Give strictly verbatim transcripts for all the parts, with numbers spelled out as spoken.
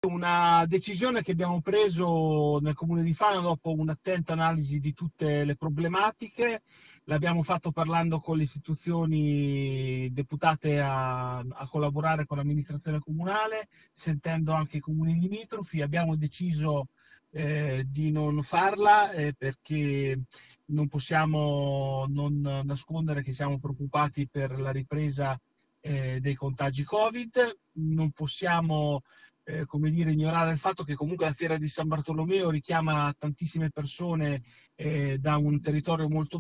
Una decisione che abbiamo preso nel Comune di Fano dopo un'attenta analisi di tutte le problematiche. L'abbiamo fatto parlando con le istituzioni deputate a, a collaborare con l'amministrazione comunale, sentendo anche i comuni limitrofi. Abbiamo deciso eh, di non farla eh, perché non possiamo non nascondere che siamo preoccupati per la ripresa eh, dei contagi Covid. Non possiamo eh, come dire, ignorare il fatto che comunque la fiera di San Bartolomeo richiama tantissime persone eh, da un territorio molto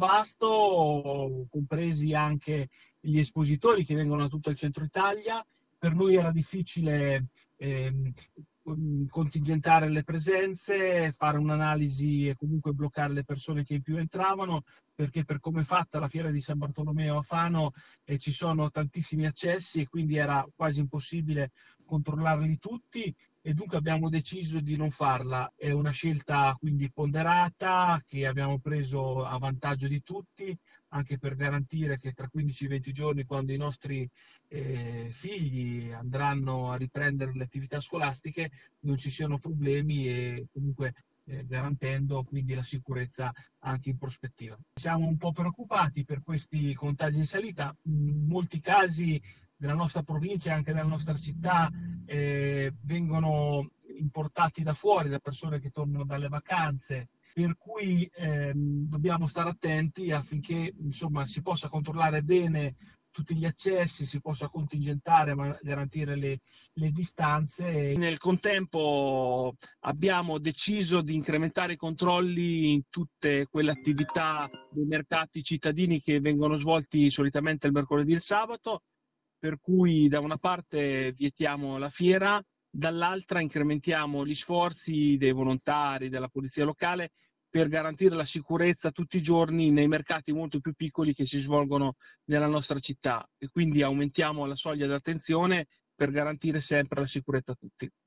vasto, compresi anche gli espositori che vengono da tutto il centro Italia. Per noi era difficile ehm, contingentare le presenze, fare un'analisi e comunque bloccare le persone che in più entravano, perché per come è fatta la fiera di San Bartolomeo a Fano eh, ci sono tantissimi accessi e quindi era quasi impossibile controllarli tutti, e dunque abbiamo deciso di non farla. È una scelta quindi ponderata che abbiamo preso a vantaggio di tutti, anche per garantire che tra quindici venti giorni, quando i nostri eh, figli andranno a riprendere le attività scolastiche, non ci siano problemi e comunque eh, garantendo quindi la sicurezza anche in prospettiva. Siamo un po' preoccupati per questi contagi in salita. In molti casi della nostra provincia e anche della nostra città eh, vengono importati da fuori, da persone che tornano dalle vacanze, per cui ehm, dobbiamo stare attenti affinché insomma, si possa controllare bene tutti gli accessi, si possa contingentare ma garantire le, le distanze. Nel contempo abbiamo deciso di incrementare i controlli in tutte quelle attività dei mercati cittadini che vengono svolti solitamente il mercoledì e il sabato, per cui da una parte vietiamo la fiera, dall'altra incrementiamo gli sforzi dei volontari, della polizia locale per garantire la sicurezza tutti i giorni nei mercati molto più piccoli che si svolgono nella nostra città, e quindi aumentiamo la soglia di attenzione per garantire sempre la sicurezza a tutti.